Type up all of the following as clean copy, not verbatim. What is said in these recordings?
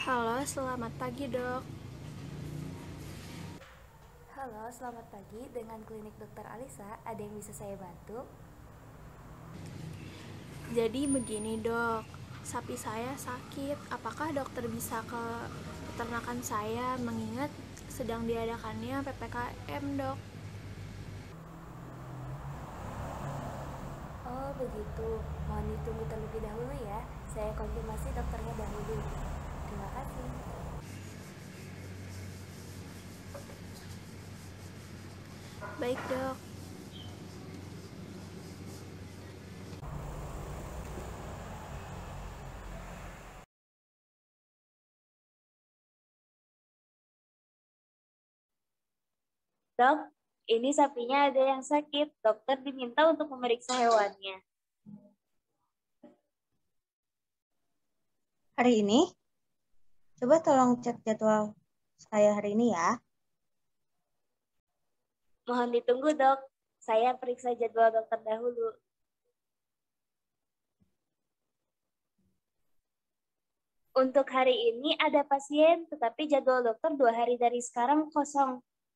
Halo, selamat pagi dok. Halo, selamat pagi. Dengan klinik Dokter Alisa, ada yang bisa saya bantu? Jadi begini dok, sapi saya sakit. Apakah dokter bisa ke peternakan saya mengingat sedang diadakannya PPKM dok? Oh, begitu. Mohon ditunggu terlebih dahulu ya. Saya konfirmasi dokternya dahulu. Terima kasih. Baik dok. Dok, ini sapinya ada yang sakit. Dokter diminta untuk memeriksa hewannya. Hari ini, coba tolong cek jadwal saya hari ini ya. Mohon ditunggu, dok. Saya periksa jadwal dokter dahulu. Untuk hari ini ada pasien, tetapi jadwal dokter 2 hari dari sekarang kosong.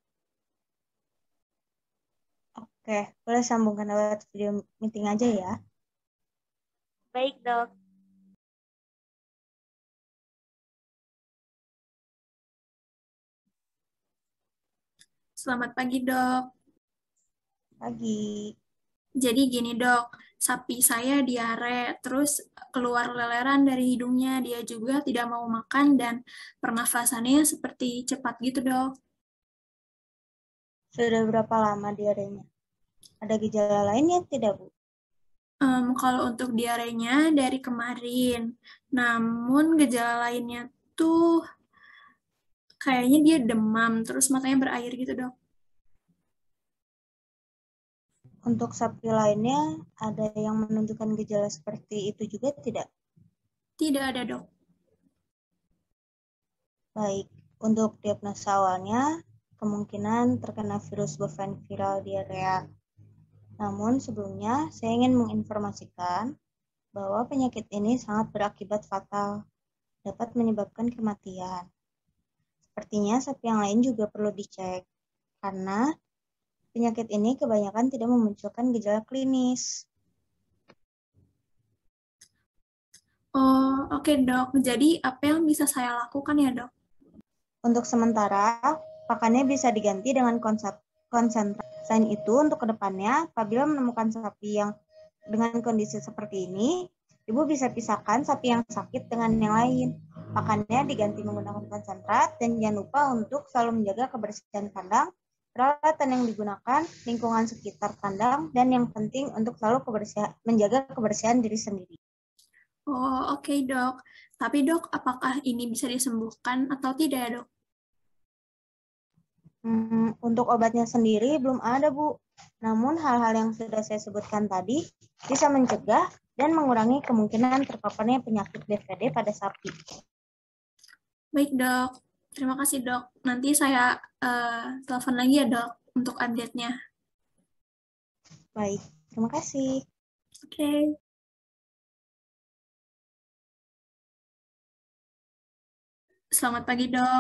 Oke, boleh sambungkan lewat video meeting aja ya. Baik, dok. Selamat pagi dok. Pagi. Jadi gini dok, sapi saya diare, terus keluar leleran dari hidungnya. Dia juga tidak mau makan dan pernafasannya seperti cepat gitu dok. Sudah berapa lama diarenya? Ada gejala lainnya tidak, Bu? Kalau untuk diarenya dari kemarin, namun gejala lainnya tuh kayaknya dia demam, terus matanya berair gitu dok. Untuk sapi lainnya, ada yang menunjukkan gejala seperti itu juga tidak? Tidak ada dok. Baik, untuk diagnosa awalnya, kemungkinan terkena virus bovine viral diarrhea. Namun sebelumnya, saya ingin menginformasikan bahwa penyakit ini sangat berakibat fatal, dapat menyebabkan kematian. Sepertinya sapi yang lain juga perlu dicek, karena penyakit ini kebanyakan tidak memunculkan gejala klinis. Oh, oke dok. Jadi apa yang bisa saya lakukan ya dok? Untuk sementara, pakannya bisa diganti dengan konsentrasi. Selain itu, untuk kedepannya, apabila menemukan sapi yang dengan kondisi seperti ini, ibu bisa pisahkan sapi yang sakit dengan yang lain. Pakannya diganti menggunakan konsentrat, dan jangan lupa untuk selalu menjaga kebersihan kandang, peralatan yang digunakan, lingkungan sekitar kandang, dan yang penting untuk selalu menjaga kebersihan diri sendiri. Oh, oke dok. Tapi dok, apakah ini bisa disembuhkan atau tidak ya dok? Untuk obatnya sendiri belum ada, Bu. Namun hal-hal yang sudah saya sebutkan tadi bisa mencegah dan mengurangi kemungkinan terpaparnya penyakit BVD pada sapi. Baik dok. Terima kasih dok. Nanti saya telepon lagi ya dok untuk update-nya. Baik, terima kasih. Oke. Selamat pagi dok.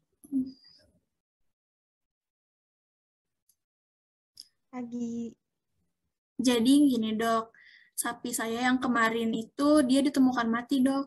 Pagi. Jadi gini dok, sapi saya yang kemarin itu dia ditemukan mati dok.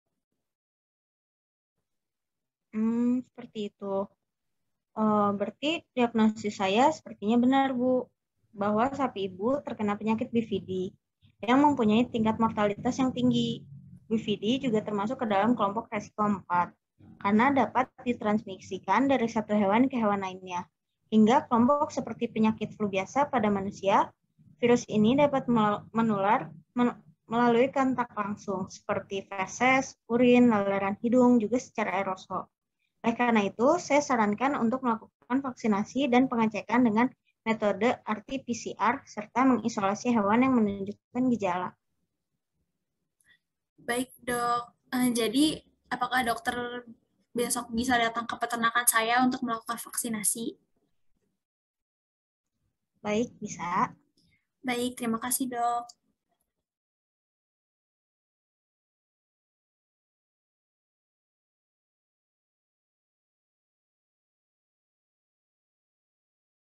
Seperti itu. Berarti diagnosis saya sepertinya benar, Bu, bahwa sapi ibu terkena penyakit BVD yang mempunyai tingkat mortalitas yang tinggi. BVD juga termasuk ke dalam kelompok resiko 4, karena dapat ditransmisikan dari satu hewan ke hewan lainnya. Hingga kelompok seperti penyakit flu biasa pada manusia, virus ini dapat menular melalui kontak langsung, seperti feses, urin, leleran hidung, juga secara aerosol. Oleh karena itu, saya sarankan untuk melakukan vaksinasi dan pengecekan dengan metode RT-PCR serta mengisolasi hewan yang menunjukkan gejala. Baik dok. Jadi apakah dokter besok bisa datang ke peternakan saya untuk melakukan vaksinasi? Baik, bisa. Baik, terima kasih dok.